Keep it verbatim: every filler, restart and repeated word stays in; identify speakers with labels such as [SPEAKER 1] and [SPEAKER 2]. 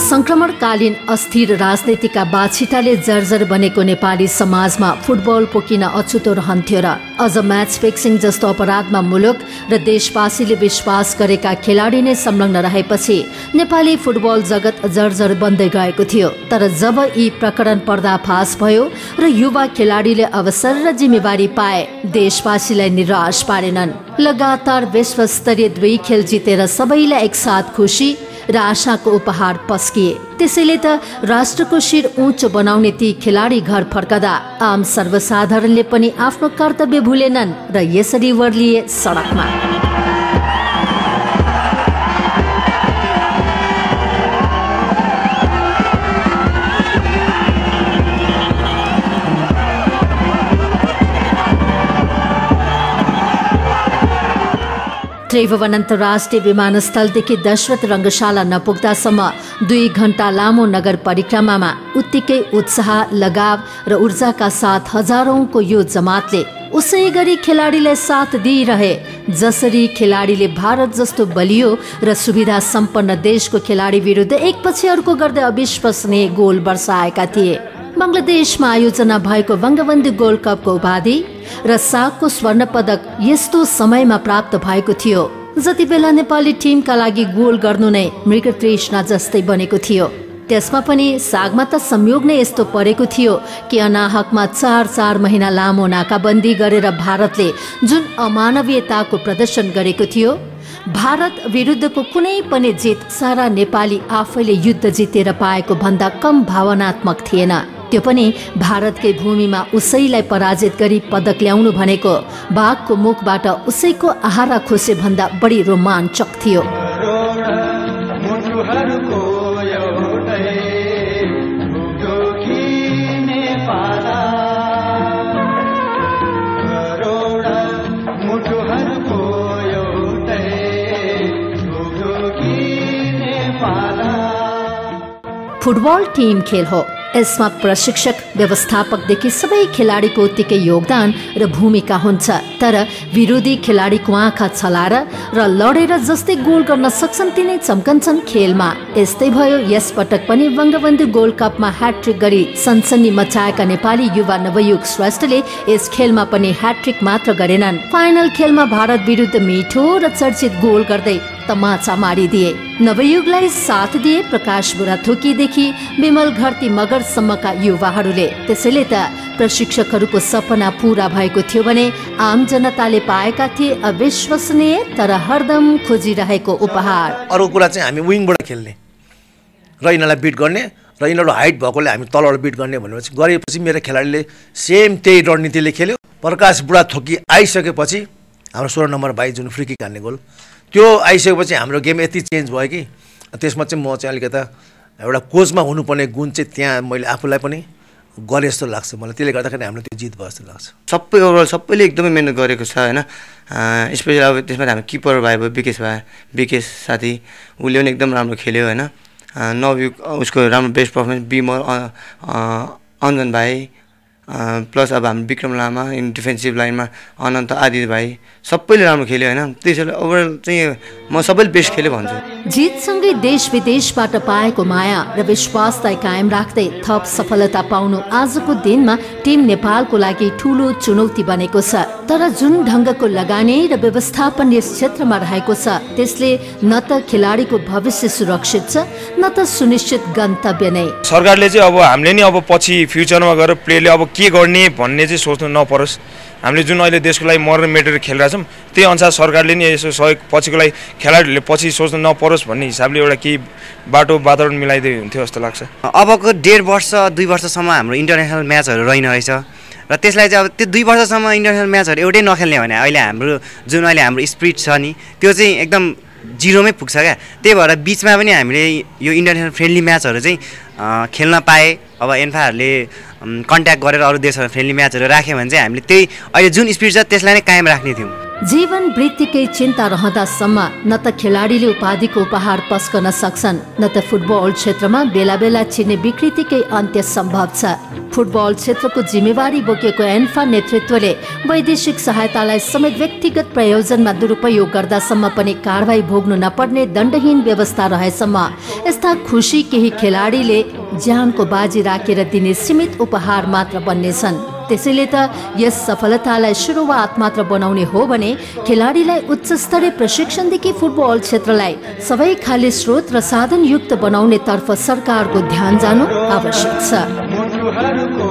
[SPEAKER 1] संक्रमणकालीन अस्थिर राजनीतिका बाछिटाले जर्जर बनेको नेपाली समाजमा फुटबल पोकिन अछुतो रहन्थ्यो र अझ म्याच फिक्सिङ जस्तो अपराधमा मुलुक र देशवासीले विश्वास गरेका खेलाडी नै संलग्न रहेपछि नेपाली फुटबल जगत जर्जर बन्दै गएको थियो। तर जब यी प्रकरण पर्दाफास भयो र युवा खेलाडीले अवसर र जिम्मेवारी पाए, देशवासीलाई निराश पारेनन्। लगातार विश्वस्तरीय दुई खेल जितेर सबैलाई एकसाथ खुसी र आशाको उपहार पस्किए। त्यसैले त राष्ट्रको शिर उँचो बनाउने ती खेलाडी घर फर्कदा आम सर्वसाधारणले पनि आफ्नो कर्तव्य भुलेनन् र यसरी वर्लिए सडकमा। त्रिभुवन अन्तर्राष्ट्रिय विमानस्थलदेखि दशरथ रङ्गशाला नपुग्दासम्म दुई घण्टा लामो नगर परिक्रमामा उत्तिकै उत्साह, लगाव र ऊर्जाका साथ हजारौंको यो जमातले उसै गरी खेलाडीलाई साथ दिइरहे जसरी खेलाडीले भारत जस्तो बलियो र सुविधा सम्पन्न देशको खेलाडी विरुद्ध एकपछि अर्को गर्दै अविश्वसनीय गोल बर्साएका थिए। बङ्गलादेशमा आयोजना भएको बङ्गबन्धु गोल्ड कपको उपाधि र सागको स्वर्ण पदक यस्तो समयमा प्राप्त भएको थियो जति बेला नेपाली टिमका लागि गोल गर्नु नै मृगतृष्णा जस्तै बनेको थियो। त्यसमा पनि सागमा त संयोग नै यस्तो परेको थियो कि अनाहकमा चार चार महिना लामो नाकाबन्दी गरेर भारतले जुन अमानवीयताको प्रदर्शन गरेको थियो, भारत विरुद्धको कुनै पनि जित सारा नेपाली आफैले युद्ध जितेर पाएको भन्दा कम भावनात्मक थिएन। त्यो पनि भारतकै भूमिमा उसैलाई पराजित गरी पदक ल्याउनु भनेको बाघको मुखबाट उसैको आहारा खोसे भन्दा बढी रोमाञ्चक थियो। फुटबल टिम खेल हो। यसमा प्रशिक्षक, व्यवस्थापकदेखि सबै खेलाडीको उत्तिकै योगदान र भूमिका हुन्छ। तर विरोधी खेलाडीको आँखा छलाएर र लडेर जस्तै गोल गर्न सक्छन् तिनै चम्कन्छन् खेलमा। यस्तै भयो यस पटक पनि बङ्गबन्धु गोल्ड कपमा ह्याट्रिक गरी सनसनी मचाएका नेपाली युवा नवयुग श्रेष्ठले यस खेलमा पनि ह्याट्रिक मात्र गरेनन्, फाइनल खेलमा भारत विरुद्ध मिठो र चर्चित गोल गर्दै तमाचा मारिदिए। नवयुगलाई साथ दिए प्रकाश बुढाथोकीदेखि विमल घरती मगरसम्मका युवाहरूले। त्यसैले त प्रशिक्षकहरूको सपना पूरा भएको थियो भने आम जनताले पाएका थिए अविश्वसनीय तर हरदम खोजिरहेको उपहार।
[SPEAKER 2] अर्को कुरा चाहिँ हामी विङबाट खेल्ने र यिनीहरूलाई बिट गर्ने र यिनीहरू हाइट भएकोले हामी तलबाट बिट गर्ने भनेपछि गरेपछि मेरो खेलाडीले सेम त्यही रणनीतिले खेल्यो। प्रकाश बुढाथोकी आइसकेपछि हाम्रो सोह्र नम्बर भाइ जुन फ्री किक हान्ने गोल त्यो आइसकेपछि हाम्रो गेम यति चेन्ज भयो कि त्यसमा चाहिँ म चाहिँ अलिकता एउटा कोचमा हुनुपर्ने गुण चाहिँ त्यहाँ मैले आफूलाई पनि गरे जस्तो लाग्छ मलाई। त्यसले गर्दाखेरि हाम्रो त्यो जित भयो जस्तो लाग्छ।
[SPEAKER 3] सबै ओभरअल सबैले एकदमै मेहनत गरेको छ होइन। स्पेसली अब त्यसमा हाम्रो किपर भाइ भयो विकेश भाइ, विकेश साथी, उसले पनि एकदम राम्रो खेल्यो होइन। नवयुग उसको राम्रो बेस्ट पर्फर्मेन्स, बिमल, अञ्जन भाइ, प्लस अब हाम्रो विक्रम लामा इन डिफेन्सिभ लाइनमा अनन्त आदि भाइ सबैले राम्रो खेल्यो होइन। त्यसैले ओभरअल चाहिँ म सबैले बेस्ट खेल्यो भन्छु।
[SPEAKER 1] जितसँगै देश विदेशबाट पाएको माया र विश्वासलाई कायम राख्दै थप सफलता पाउनु आजको दिनमा टिम नेपालको लागि ठूलो चुनौती बनेको छ। तर जुन ढङ्गको लगानी र व्यवस्थापन यस क्षेत्रमा रहेको छ त्यसले न त खेलाडीको भविष्य सुरक्षित छ न त सुनिश्चित गन्तव्य नै।
[SPEAKER 4] सरकारले चाहिँ अब हामीले नि अब पछि फ्युचरमा गएर प्लेले अब के गर्ने भन्ने चाहिँ सोच्नु नपरोस्। हामीले जुन अहिले देशको लागि मर्न मेटेर खेलिरहेछौँ त्यही अनुसार सरकारले नि यसो सहयोग पछिको लागि खेलाडीहरूले पछि सोच्नु नपरोस् भन्ने हिसाबले एउटा केही बाटो वातावरण मिलाइदिए हुन्थ्यो जस्तो लाग्छ।
[SPEAKER 5] अबको डेढ वर्ष दुई वर्षसम्म हाम्रो इन्टरनेसनल म्याचहरू रहेन रहेछ र त्यसलाई चाहिँ अब त्यो दुई वर्षसम्म इन्टरनेसनल म्याचहरू एउटै नखेल्ने भने अहिले हाम्रो जुन अहिले हाम्रो स्पिरिट छ नि त्यो चाहिँ एकदम जिरोमै पुग्छ क्या। त्यही भएर बिचमा पनि हामीले यो इन्टरनेसनल फ्रेन्डली म्याचहरू चाहिँ खेल्न पाए। अब एन्फाहरूले कन्ट्याक्ट गरेर अरू देशहरू फ्रेन्डली म्याचहरू राख्यो भने चाहिँ हामीले त्यही अहिले जुन स्पिरिट छ त्यसलाई नै कायम राख्ने थियौँ।
[SPEAKER 1] जीवन वृत्तिकै चिन्ता रहँदासम्म न त खेलाडीले उपाधिको उपहार पस्कन सक्छन् न त फुटबल क्षेत्रमा बेला बेला छिर्ने विकृतिकै अन्त्य सम्भव छ। फुटबल क्षेत्रको जिम्मेवारी बोकेको एन्फा नेतृत्वले वैदेशिक सहायतालाई समेत व्यक्तिगत प्रयोजनमा दुरुपयोग गर्दासम्म पनि कारबाही भोग्नु नपर्ने दण्डहीन व्यवस्था रहेसम्म यस्ता खुसी केही खेलाडीले ज्यानको बाजी राखेर दिने सीमित उपहार मात्र बन्नेछन्। त्यसैले त यस सफलतालाई सुरुवात मात्र बनाउने हो भने खेलाडीलाई उच्च स्तरीय प्रशिक्षणदेखि फुटबल क्षेत्रलाई सबै खाले स्रोत र साधनयुक्त बनाउने तर्फ सरकारको ध्यान जानु आवश्यक छ।